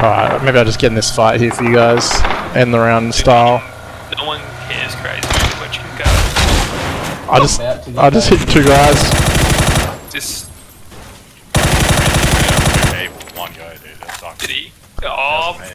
Alright, maybe I'll just get in this fight here for you guys. End the round style. No one cares, crazy. Which can go. I just hit 2 guys. Just. One guy, dude. That sucks. Did he? Oh.